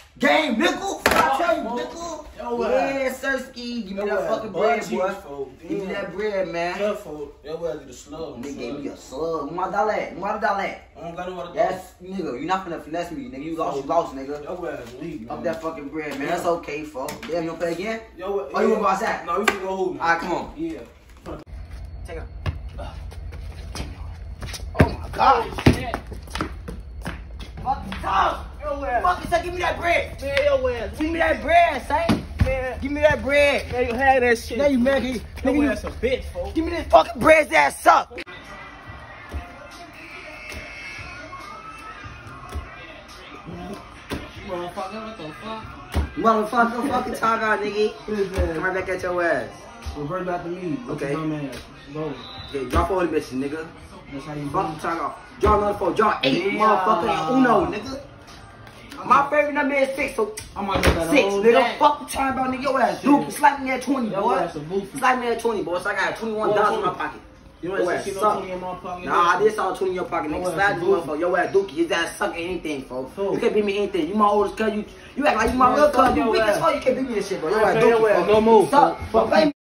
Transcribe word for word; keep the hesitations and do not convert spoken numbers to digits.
Game, nickel. I tell you, nickel. Yeah, Sirski. Give me that fucking bread, boy. Give me that bread, man. Careful. That way I get a slug. Nigga gave me a slug. What dollar at? What dollar at? I don't got no other. Yes, nigga. You not finna finesse me, nigga. You lost, you lost, nigga. Yo, ass leave, man. Up that fucking bread, man. That's okay, folks. Damn, you gonna play again? Yo, oh, you wanna go outside? No, you can go hoop, man. Alright, come on. Yeah. Take it. Oh my god. Oh, shit. Fucking tough. Yo, ass. Fucking say, give me that bread. Man, yo, ass. Give me that bread, Saint. Man. Give me that bread. Man, you had that shit. Now you mad, nigga. Yo, You ass a bitch, folks. give me this fucking bread that suck. Motherfucker, what the fuck? Motherfucker, fucking talk out, nigga. Come right back at your ass. Revert back to me. Okay. My man. Go. Okay, drop all the bitches, nigga. That's how you Fucking do. talk out. Draw another four. Draw eight, Yeah. motherfucker. Uno, nigga. My favorite number is six, so I'm gonna do that six, whole nigga. day. Fuck the time about nigga. Your ass Duke. Slap me at twenty, Yo, boy. ass a boofy. Slap me at twenty, boy. So I got twenty-one dollars in my pocket. You Your want ass to see no suck. twenty in my pocket? Nah, I did saw twenty in your pocket, nigga. Your ass Slap a this boofy. motherfucker. Your ass Dookie. His ass suck anything, folks. Who? You can't beat me anything. You my oldest cuz. You, you act like you my Man, real fuck cuz. You your weak as ass. fuck. You can't beat me this shit, bro. Your Man, ass your Dookie, ass folks. no move, Suck. folks. But play me.